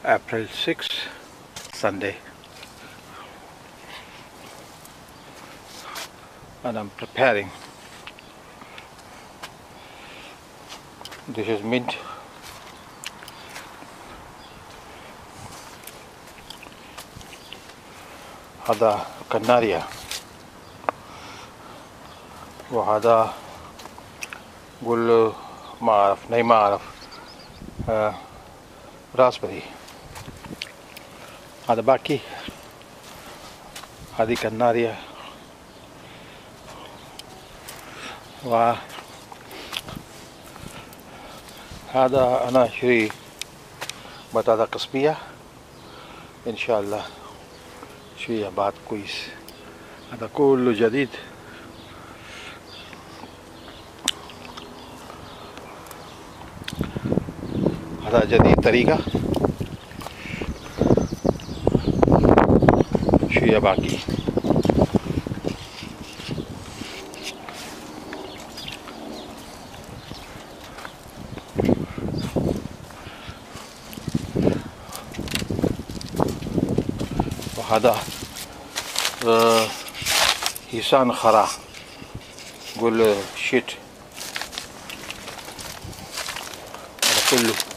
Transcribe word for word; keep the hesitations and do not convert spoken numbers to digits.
April sixth, Sunday, and I'm preparing. This is mint. هذا كناريا وهذا قول ما أعرف ناي ما أعرف آه راسبري. هذا باكي، هذه كناريا، وهذا أنا أشتري بطاطا قصبية إن شاء الله شوية بعد كويس. هذا كله جديد. هذا جديد طريقة، شوية باقي. وهذا آه هيسان خرا قول شيت. هذا كله